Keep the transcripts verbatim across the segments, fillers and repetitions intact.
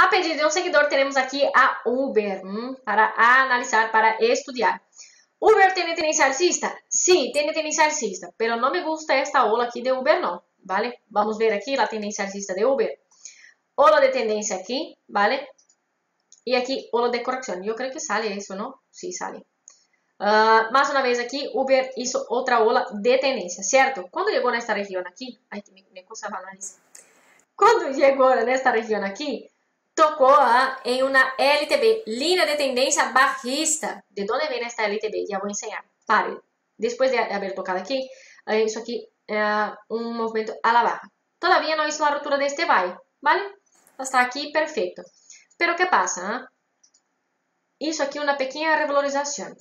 A pedido de um seguidor, temos aqui a Uber, hum, para analisar, para estudiar. ¿Uber tiene tendencia alcista? Sí, tiene tendencia alcista, pero no me gusta esta ola aquí de Uber no, ¿vale? Vamos ver aquí la tendencia alcista de Uber. Ola de tendencia aquí, ¿vale? Y aquí ola de corrección. Yo creo que sale eso, ¿no? Sí, sale. Uh, más una vez aquí, Uber hizo otra ola de tendencia, ¿cierto? Cuando llegó a esta región aquí, ay, que me, me cosa la nariz. Cuando llegó a esta región aquí, tocó ah, en una L T B, línea de tendencia bajista. ¿De dónde viene esta L T B? Ya voy a enseñar. Pare. Después de haber tocado aquí, eh, hizo aquí eh, un movimiento a la baja. Todavía no hizo la rotura de este valle, ¿vale? Hasta aquí, perfecto. Pero ¿qué pasa? ¿eh? Hizo aquí una pequeña revalorización.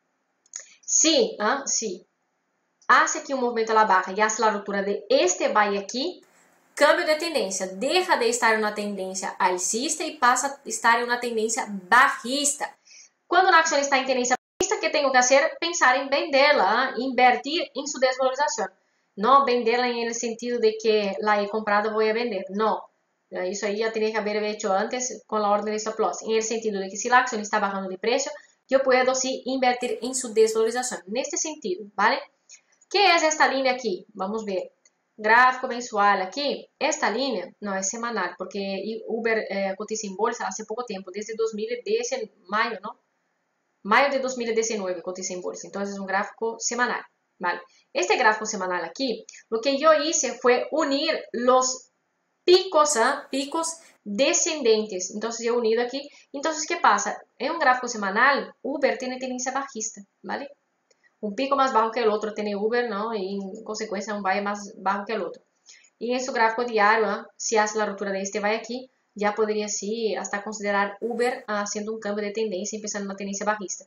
Sí, ¿eh? sí. Hace aquí un movimiento a la baja y hace la rotura de este valle aquí. Cambio de tendência, deja de estar em uma tendência alcista e passa a estar em uma tendência bajista. Quando a ação está em tendência bajista, o que tenho que fazer? Pensar em vendê-la, invertir em sua desvalorização. Não vendê-la em el sentido de que la he comprado, vou a vender. Não. Isso aí já teria que haber hecho antes com a ordem de stop loss. Em el sentido de que se a ação está bajando de preço, eu posso sim invertir em sua desvalorização. Neste sentido, ¿vale? Que é esta linha aqui? Vamos ver. Gráfico mensual aquí, esta línea no es semanal, porque Uber eh, cotiza en bolsa hace poco tiempo, desde dos mil diez, mayo, ¿no? Mayo de dos mil diecinueve cotiza en bolsa, entonces es un gráfico semanal, ¿vale? Este gráfico semanal aquí, lo que yo hice fue unir los picos, ¿eh? picos descendentes, entonces yo he unido aquí, entonces ¿qué pasa? En un gráfico semanal, Uber tiene tendencia bajista, ¿vale? Un pico más bajo que el otro tiene Uber, ¿no? Y en consecuencia un valle más bajo que el otro. Y en su gráfico diario, ¿eh? si hace la ruptura de este valle aquí, ya podría sí hasta considerar Uber haciendo un cambio de tendencia, empezando una tendencia bajista.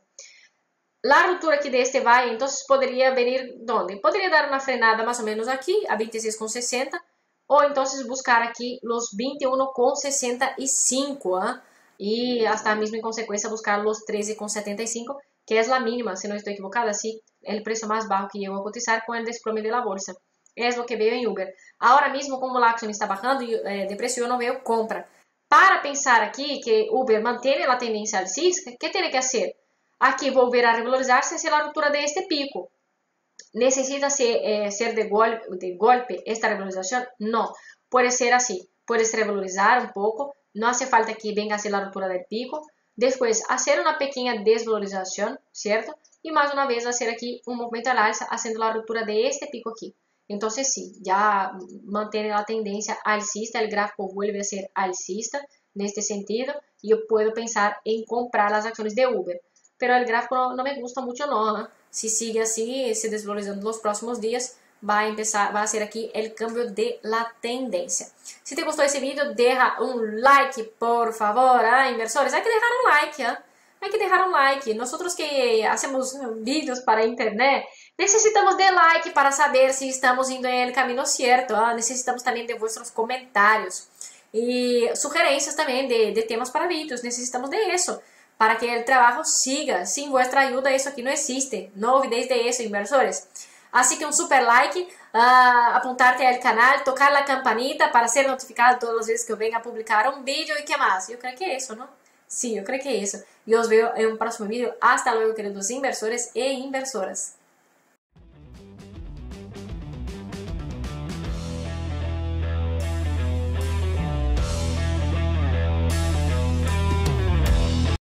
La ruptura aquí de este valle, entonces podría venir, ¿dónde? Podría dar una frenada más o menos aquí, a veintiséis con sesenta, o entonces buscar aquí los veintiuno con sesenta y cinco, ¿eh? Y hasta mismo en consecuencia buscar los trece con setenta y cinco, que es la mínima, si no estoy equivocada, sí, el precio más bajo que llegó a cotizar con el desplome de la bolsa. Es lo que veo en Uber. Ahora mismo, como la acción está bajando eh, de precio, yo no veo compra. Para pensar aquí que Uber mantiene la tendencia alcista, ¿qué tiene que hacer? Aquí volver a revalorizarse hacia la ruptura de este pico. ¿Necesita ser, eh, ser de, gol de golpe esta revalorización? No. Puede ser así. Puedes revalorizar un poco. No hace falta que venga a ser la ruptura del pico. Después, hacer una pequeña desvalorización, ¿cierto? Y más una vez hacer aquí un movimiento al alza haciendo la ruptura de este pico aquí. Entonces sí, ya mantiene la tendencia alcista, el gráfico vuelve a ser alcista en este sentido y yo puedo pensar en comprar las acciones de Uber. Pero el gráfico no, no me gusta mucho, no. ¿eh? Si sigue así, se desvalorizando los próximos días, va a empezar, va a ser aquí el cambio de la tendencia. Si te gustó ese video, deja un like, por favor, ¿eh? Inversores, hay que dejar un like, ¿eh? Hay que dejar un like. Nosotros que hacemos vídeos para internet, necesitamos de like para saber si estamos indo en el camino cierto, ¿eh? Necesitamos también de vuestros comentarios y sugerencias también de, de temas para vídeos, necesitamos de eso, para que el trabajo siga. Sin vuestra ayuda eso aquí no existe, no olvidéis de eso, inversores. Así que un super like, uh, apuntarte al canal, tocar la campanita para ser notificado todas las veces que yo venga a publicar un vídeo y qué más. Yo creo que eso, ¿no? Sí, yo creo que eso. Y os veo en un próximo vídeo. Hasta luego, queridos inversores e inversoras.